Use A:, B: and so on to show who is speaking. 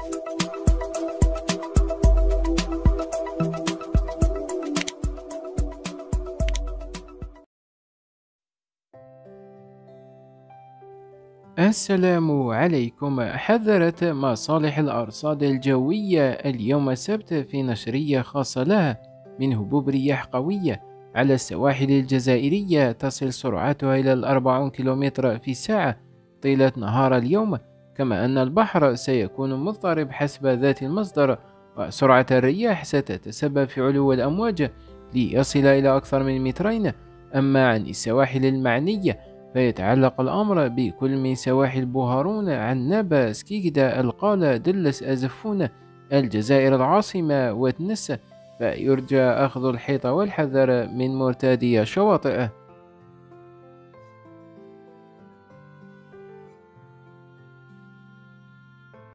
A: السلام عليكم. حذرت مصالح الأرصاد الجوية اليوم السبت في نشرية خاصة لها من هبوب رياح قوية على السواحل الجزائرية تصل سرعتها إلى 40 كيلومتر في الساعة طيلة نهار اليوم، كما أن البحر سيكون مضطرب حسب ذات المصدر، وسرعة الرياح ستتسبب في علو الأمواج ليصل إلى أكثر من مترين. أما عن السواحل المعنية فيتعلق الأمر بكل من سواحل بوهارون، عنابة، سكيكدا، القالة، دلس، أزفون، الجزائر العاصمة وتنس، فيرجى أخذ الحيط والحذر من مرتادي الشواطئ.